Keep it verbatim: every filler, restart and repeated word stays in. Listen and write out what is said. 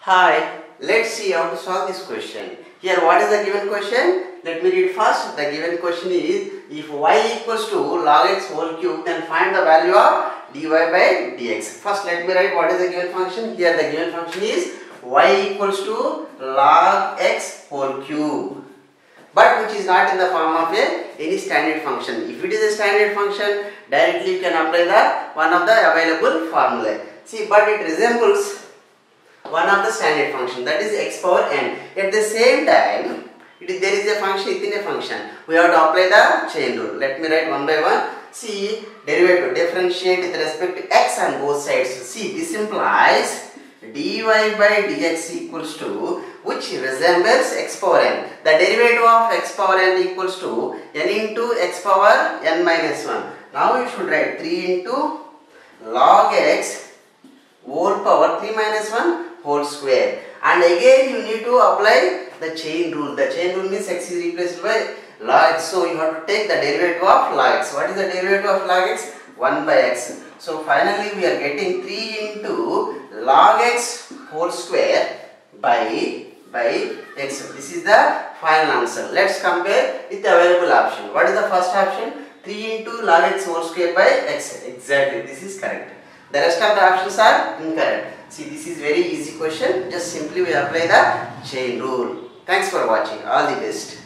Hi, let's see how to solve this question. Here, what is the given question? Let me read first. The given question is, if y equals to log x whole cube, then find the value of dy by dx. First, let me write what is the given function. Here, the given function is y equals to log x whole cube, but which is not in the form of a any standard function. If it is a standard function, directly you can apply the one of the available formula. See, but it resembles one of the standard function, that is x power n. At the same time, it is, there is a function within a function. We have to apply the chain rule. Let me write one by one. See, derivative, differentiate with respect to x on both sides. See, this implies dy by dx equals to, which resembles x power n. The derivative of x power n equals to n into x power n minus one. Now you should write three into log x whole power three minus one whole square. And again you need to apply the chain rule. The chain rule means x is replaced by log x. So you have to take the derivative of log x. What is the derivative of log x? one by x. So finally we are getting three into log x whole square by by x. This is the final answer. Let's compare with the available option. What is the first option? three into log x whole square by x. Exactly, this is correct. The rest of the options are incorrect. See, this is very easy question. Just simply we apply the chain rule. Thanks for watching. All the best.